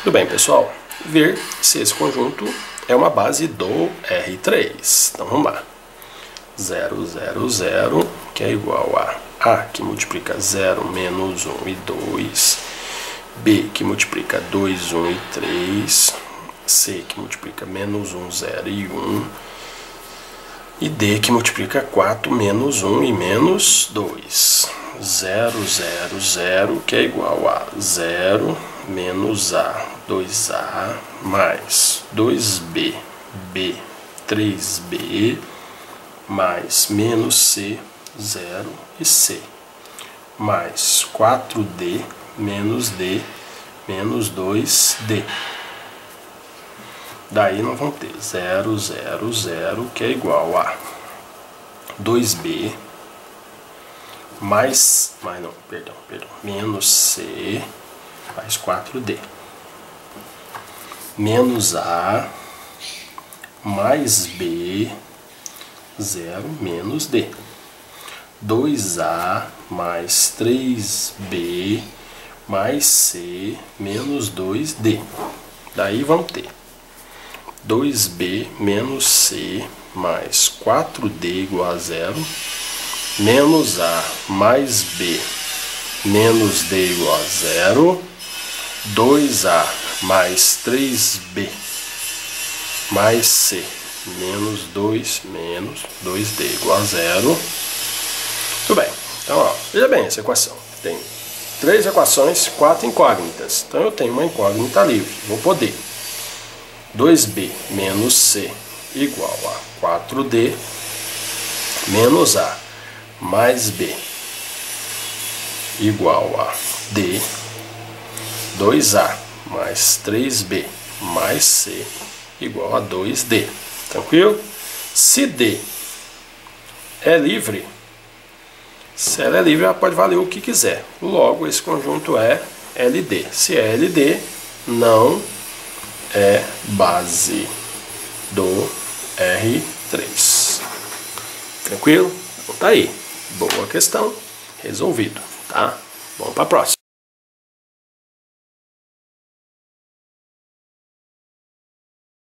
Tudo bem, pessoal? Ver se esse conjunto é uma base do R3. Então vamos lá. 0, 0, 0, que é igual a que multiplica 0, menos 1 e 2. B, que multiplica 2, 1 e 3. C, que multiplica menos 1, 0 e 1. E D, que multiplica 4, menos 1 e menos 2. 0, 0, 0, que é igual a 0, menos A, 2A, mais 2B, B, 3B, mais menos C, 0 e C, mais 4D, menos D, menos 2D. Daí nós vamos ter 0, 0, 0, que é igual a 2B, menos C, mais 4D, menos A, mais B, 0, menos D, 2A, mais 3B, mais C, menos 2D. Daí vamos ter 2B menos C mais 4D igual a 0, menos A mais B menos D igual a 0, 2A mais 3B mais C menos 2D igual a 0. Tudo bem, então ó, veja bem essa equação. Tem 3 equações, 4 incógnitas. Então eu tenho uma incógnita livre, vou poder 2B menos C igual a 4D menos A mais B igual a D, 2A mais 3B mais C igual a 2D. Tranquilo? Se D é livre, se ela é livre, ela pode valer o que quiser. Logo, esse conjunto é LD. Se é LD, não é base do R3. Tranquilo? Então tá aí. Boa questão. Resolvido, tá? Vamos para a próxima.